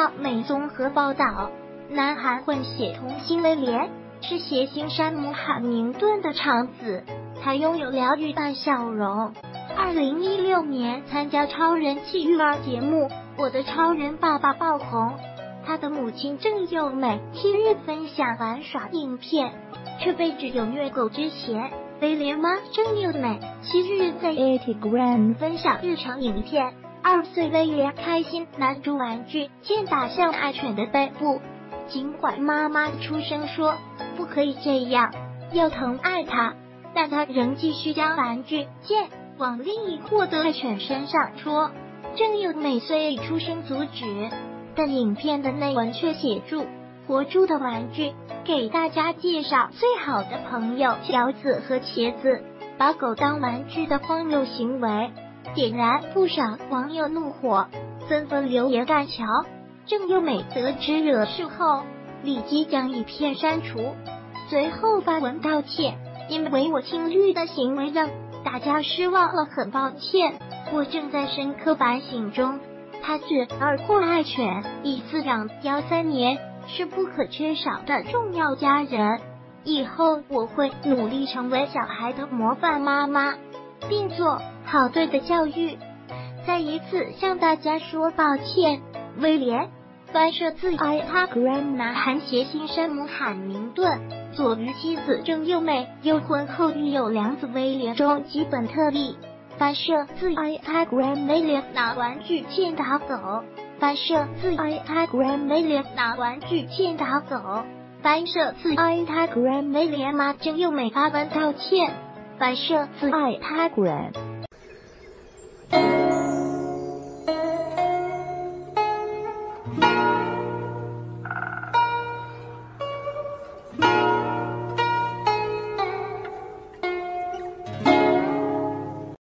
央美综合报道，南韩混血童星威廉是谐星山姆罕明顿的长子，他拥有疗愈般笑容。2016年参加超人气育儿节目《我的超人爸爸》爆红，他的母亲郑佑美7日分享玩耍影片，却被指有虐狗。之前威廉妈郑佑美7日在 Instagram 分享日常影片，2岁威廉开心拿住玩具剑打向爱犬的背部，尽管妈妈出声说不可以这样，要疼爱它，但他仍继续将玩具剑往另一获得爱犬身上戳。郑佑美虽已出声阻止，但影片的内文却写住活猪的玩具，给大家介绍最好的朋友小子和茄子把狗当玩具的荒谬行为，点燃不少网友怒火，纷纷留言干桥。郑佑美得知惹事后，立即将影片删除，随后发文道歉，因为我侵略的行为让大家失望了，很抱歉，我正在深刻反省中。他是2或爱犬已饲养3年，是不可缺少的重要家人，以后我会努力成为小孩的模范妈妈，并做好对的教育。再一次向大家说抱歉。威廉翻摄自 Instagram， 南韩谐星山姆罕明顿左于妻子郑佑美又婚后育有2子威廉中基本特例，翻摄自 Instagram 威廉拿玩具剑打狗，翻摄自 Instagram 威廉拿玩具剑打狗，翻摄自 Instagram 威廉妈郑佑美发文道歉，翻摄自 Instagram